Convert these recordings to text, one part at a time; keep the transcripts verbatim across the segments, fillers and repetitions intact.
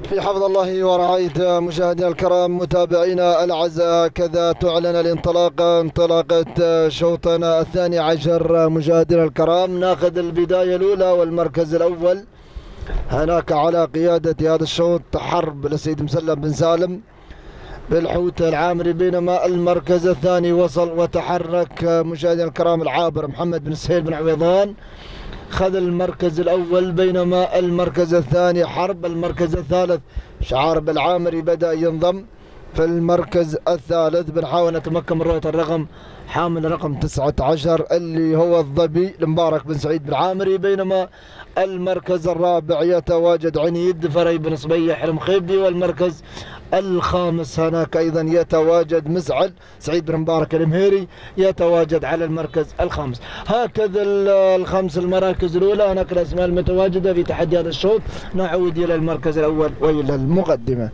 في حفظ الله ورعايته. مشاهدينا الكرام متابعينا الاعزاء، كذا تعلن الانطلاقه انطلاقه شوطنا الثاني عشر. مشاهدينا الكرام ناخذ البدايه الاولى والمركز الاول هناك على قياده هذا الشوط حرب للسيد مسلم بن سالم بالحوت العامري، بينما المركز الثاني وصل وتحرك مشاهدينا الكرام العابر محمد بن سهيل بن عويضان خذ المركز الأول، بينما المركز الثاني حرب. المركز الثالث شعار العامري بدأ ينضم في المركز الثالث. بنحاول نتمكن من رؤية الرقم، حامل رقم تسعة عشر اللي هو الظبي المبارك بن سعيد بن عامري، بينما المركز الرابع يتواجد عنيد فري بن صبيح المخيبي، والمركز الخامس هناك ايضا يتواجد مسعد سعيد بن مبارك المهيري يتواجد على المركز الخامس. هكذا الخمس المراكز الاولى، هناك الاسماء المتواجده في تحدي هذا الشوط. نعود الى المركز الاول والى المقدمه.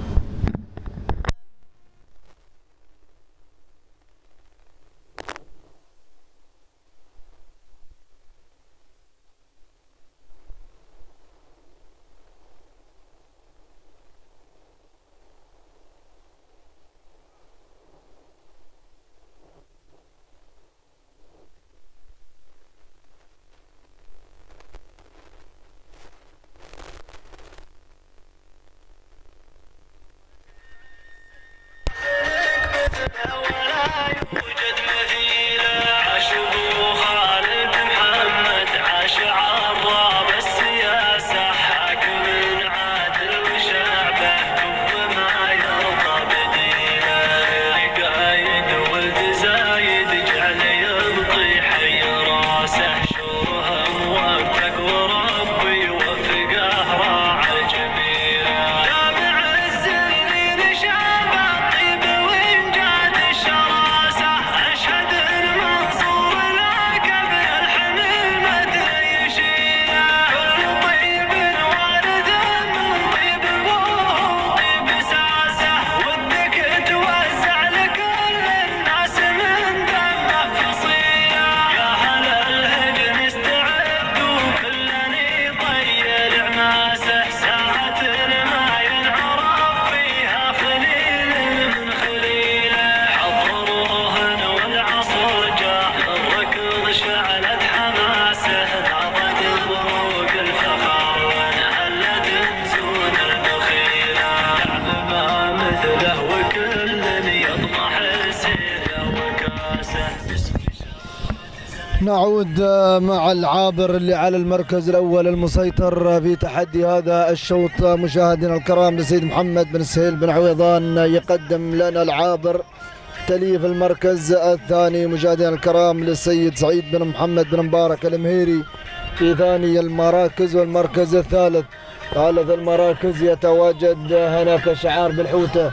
نعود مع العابر اللي على المركز الأول المسيطر في تحدي هذا الشوط. مشاهدينا الكرام لسيد محمد بن سهيل بن عويضان يقدم لنا العابر، تليه في المركز الثاني مشاهدينا الكرام للسيد سعيد بن محمد بن مبارك المهيري في ثاني المراكز. والمركز الثالث ثالث المراكز يتواجد هناك شعار بالحوته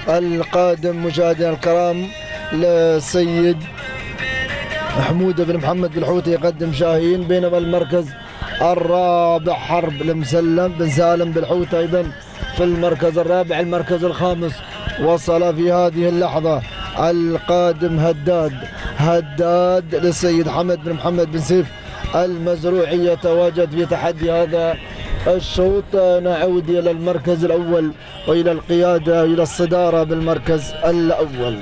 القادم مشاهدينا الكرام للسيد حمود بن محمد بالحوثي يقدم شاهين، بينما المركز الرابع حرب لمسلم بن سالم بالحوثي ايضا في المركز الرابع. المركز الخامس وصل في هذه اللحظه القادم هداد هداد للسيد حمد بن محمد بن سيف المزروعي يتواجد في تحدي هذا الشوط. نعود الى المركز الاول والى القياده الى الصداره بالمركز الاول.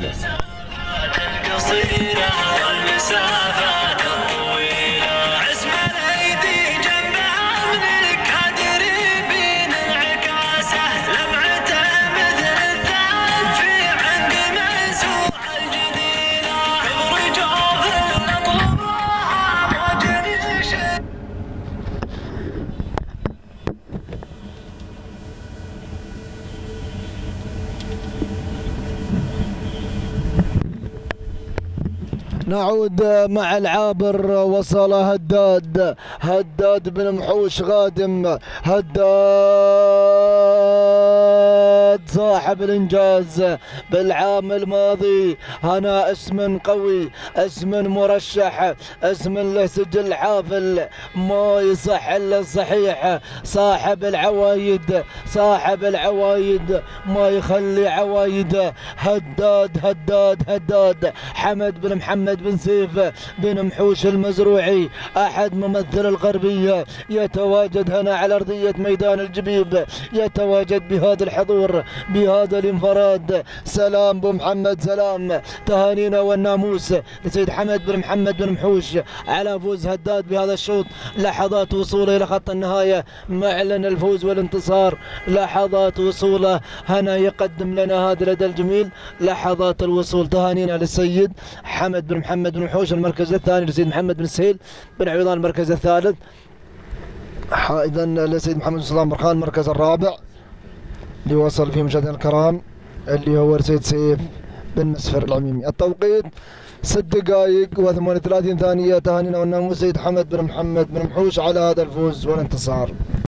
نعود مع العابر، وصل هداد هداد بن محوش غادم هداد هداد صاحب الإنجاز بالعام الماضي. هنا اسم قوي، اسم مرشح، اسم له سجل حافل، ما يصح الا الصحيح. صاحب العوايد، صاحب العوايد ما يخلي عوايده. هداد هداد هداد حمد بن محمد بن سيف بن محوش المزروعي، احد ممثل الغربيه، يتواجد هنا على ارضيه ميدان الجبيب، يتواجد بهذا الحضور بهذا الانفراد. سلام ابو محمد، سلام، تهانينا والناموس لسيد حمد بن محمد بن محوش على فوز هداد بهذا الشوط. لحظات وصوله الى خط النهايه، معلن الفوز والانتصار، لحظات وصوله هنا يقدم لنا هذا الاداء الجميل. لحظات الوصول، تهانينا للسيد حمد بن محمد بن محوش المركز الثاني، لسيد محمد بن سهيل بن عويضان المركز الثالث، اذا لسيد محمد بن سلام برخان المركز الرابع اللي وصل فيه مشاهدينا الكرام اللي هو سيد سيف بن مسفر العميمي. التوقيت ست دقائق وثمانية وثلاثين ثانية. تهانينا والناموس سيد حمد بن محمد بن محوش على هذا الفوز والانتصار.